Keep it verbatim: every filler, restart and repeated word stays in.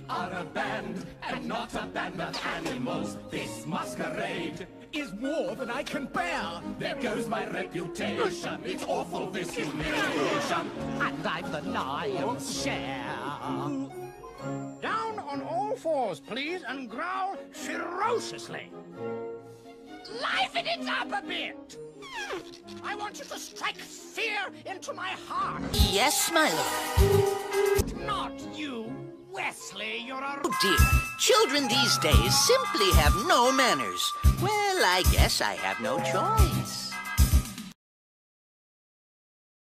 are a band, and not a band of animals. This masquerade is more than I can bear. There goes my reputation. It's awful, this humiliation. And I'm the lion's share. Down on all fours, please, and growl ferociously. Liven it up a bit. I want you to strike fear into my heart. Yes, my lord. Not you, Wesley. You're a... Oh, dear. Children these days simply have no manners. Well, I guess I have no choice.